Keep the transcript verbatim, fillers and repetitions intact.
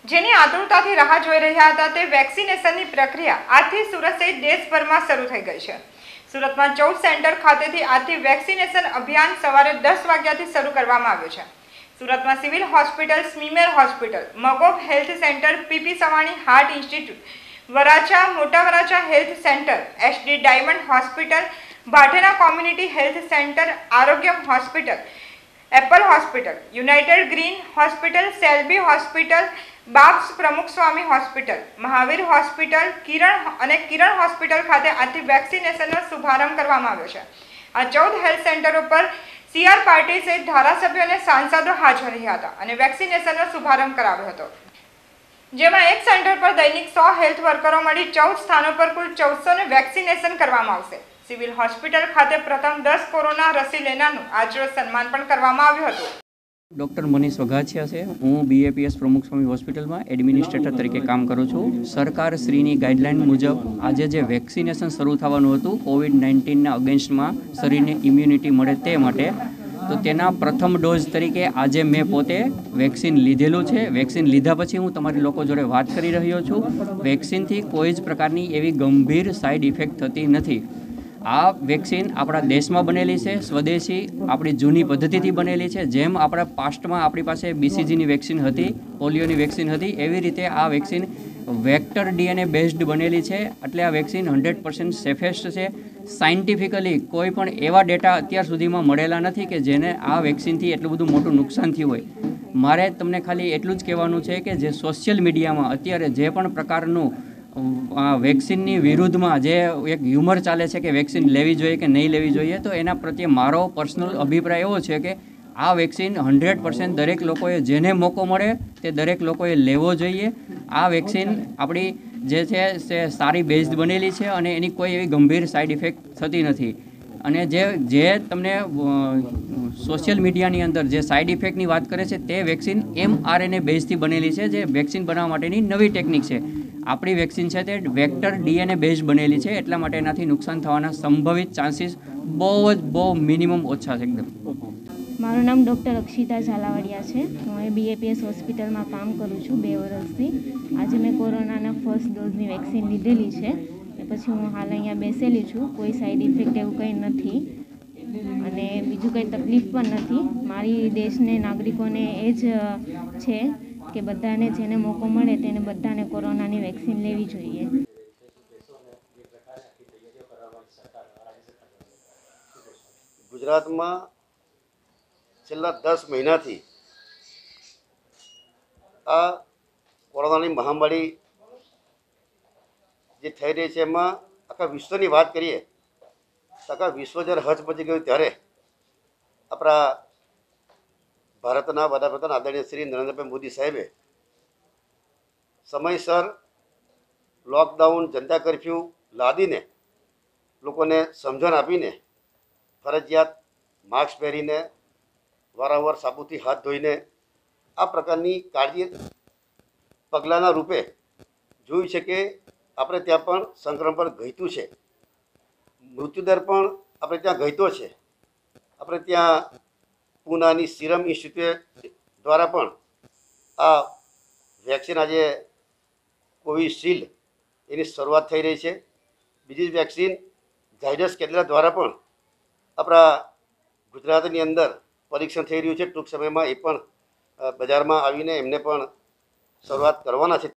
જેની આતુરતાથી રાહ જોઈ રહ્યા હતા તે વેક્સિનેશનની પ્રક્રિયા આજથી સુરત સહિત દેશભરમાં શરૂ થઈ ગઈ છે। સુરતમાં ચૌદ સેન્ટર ખાતેથી આજથી વેક્સિનેશન અભિયાન સવારે દસ વાગ્યાથી શરૂ કરવામાં આવ્યું છે। સુરતમાં civil hospital, Smimer hospital, Magob health centre, PP Savani heart institute, Varachha Mota Varachha health centre, SD diamond hospital, Bhatena community health centre, Arogyam hospital, Apple hospital, United Green hospital, Selby hospital, BAPS Pramukh Swami hospital, Mahavir hospital, Kiran અને કિરણ હોસ્પિટલ ખાતે આજથી વેક્સિનેશનનો શુભારંભ કરવામાં આવ્યો છે। આ ચૌદ હેલ્થ સેન્ટરો પર સીઆર પાર્ટી સહિત ધારાસભ્યો અને સાંસદો હાજર રહ્યા હતા અને વેક્સિનેશનનો શુભારંભ કરાવ્યો હતો, જેમાં એક સેન્ટર પર દૈનિક સો હેલ્થ વર્કરો મળી ચૌદ સ્થાનો પર કુલ ચૌદસો ને વેક્સિનેશન કરવામાં આવશે। સિવિલ હોસ્પિટલ ખાતે પ્રથમ દસ કોરોના રસી લેનારનું આજરોજ સન્માન પણ કરવામાં આવ્યું હતું। ડૉક્ટર મનીષ વઘાસિયા છે। હું બીએપીએસ પ્રમુખ સ્વામી હોસ્પિટલમાં એડમિનિસ્ટ્રેટર તરીકે કામ કરું છું। સરકારશ્રીની ગાઈડલાઇન મુજબ આજે જે વેક્સિનેશન શરૂ થવાનું હતું કોવિડ નાઇન્ટીનના અગેન્સ્ટમાં શરીરને ઇમ્યુનિટી મળે તે માટે, તો તેના પ્રથમ ડોઝ તરીકે આજે મેં પોતે વેક્સિન લીધેલું છે। વેક્સિન લીધા પછી હું તમારી લોકો જોડે વાત કરી રહ્યો છું। વેક્સિનથી કોઈ જ પ્રકારની એવી ગંભીર સાઇડ ઇફેક્ટ થતી નથી। આ વેક્સિન આપણા દેશમાં બનેલી છે, સ્વદેશી આપણી જૂની પદ્ધતિથી બનેલી છે। જેમ આપણા પાસ્ટમાં આપણી પાસે બીસીજીની વેક્સિન હતી, પોલિયોની વેક્સિન હતી, એવી રીતે આ વેક્સિન વેક્ટર ડીએનએ બેઝડ બનેલી છે। એટલે આ વેક્સિન હંડ્રેડ પર્સન્ટ સેફેસ્ટ છે। સાયન્ટિફિકલી કોઈ પણ એવા ડેટા અત્યાર સુધીમાં મળેલા નથી કે જેને આ વેક્સિનથી એટલું બધું મોટું નુકસાન થયું હોય। મારે તમને ખાલી એટલું જ કહેવાનું છે કે જે સોશિયલ મીડિયામાં અત્યારે જે પણ પ્રકારનું વેક્સિનની વિરુદ્ધમાં જે એક હ્યુમર ચાલે છે કે વેક્સિન લેવી જોઈએ કે નહીં લેવી જોઈએ, તો એના પ્રત્યે મારો પર્સનલ અભિપ્રાય એવો છે કે આ વેક્સિન હંડ્રેડ પર્સન્ટ દરેક લોકોએ જેને મોકો મળે તે દરેક લોકોએ લેવો જોઈએ। આ વેક્સિન આપણી જે છે તે સારી બેઝડ બનેલી છે અને એની કોઈ એવી ગંભીર સાઇડ ઇફેક્ટ થતી નથી। અને જે જે તમને સોશિયલ મીડિયાની અંદર જે સાઇડ ઇફેક્ટની વાત કરે છે તે વેક્સિન એમઆરએનએ બેઝથી બનેલી છે, જે વેક્સિન બનાવવા માટેની નવી ટેકનિક છે। આપણી વેક્સિન છે તે વેક્ટર ડીએનએ બેઝ બનેલી છે, એટલા માટે એનાથી નુકસાન થવાના સંભવિત ચાન્સીસ બહુ જ બહુ મિનિમમ ઓછા છે એકદમ। મારું નામ ડૉક્ટર અક્ષિતા ઝાલાવાડિયા છે। હું એ બીએપીએસ હોસ્પિટલમાં કામ કરું છું બે વર્ષથી। આજે મેં કોરોનાના ફર્સ્ટ ડોઝની વેક્સિન લીધેલી છે એ પછી હું હાલ અહીંયા બેસેલી છું। કોઈ સાઈડ ઇફેક્ટ એવું કંઈ નથી અને બીજું કંઈ તકલીફ પણ નથી। મારી દેશને નાગરિકોને એ જ છે કે બધાને જેને મોકો મળે તેને બધાને કોરોનાની વેક્સિન લેવી જોઈએ। ગુજરાતમાં છેલ્લા દસ મહિનાથી આ કોરોનાની મહામારી જે થઈ રહી છે એમાં આખા વિશ્વની વાત કરીએ તો આખા વિશ્વ જ્યારે હચમચી ગયું ત્યારે આપણા ભારતના વડાપ્રધાન આદરણીય શ્રી નરેન્દ્રભાઈ મોદી સાહેબે સમયસર લોકડાઉન, જનતા કર્ફ્યુ લાદીને લોકોને સમજણ આપીને ફરજિયાત માસ્ક પહેરીને વારંવાર સાબુથી હાથ ધોઈને આ પ્રકારની કાળજી પગલાંના રૂપે જોયું છે કે આપણે ત્યાં પણ સંક્રમણ પણ ઘટ્યું છે, મૃત્યુદર પણ આપણે ત્યાં ઘટ્યો છે। આપણે ત્યાં પૂનાની સિરમ ઇન્સ્ટિટ્યૂટ દ્વારા પણ આ વેક્સિન આજે કોવિશિલ્ડ એની શરૂઆત થઈ રહી છે। બીજી વેક્સિન ઝાયડસ કેડિલા દ્વારા પણ આપણા ગુજરાતની અંદર પરીક્ષણ થઈ રહ્યું છે। ટૂંક સમયમાં એ પણ બજારમાં આવીને એમને પણ શરૂઆત કરવાના છે।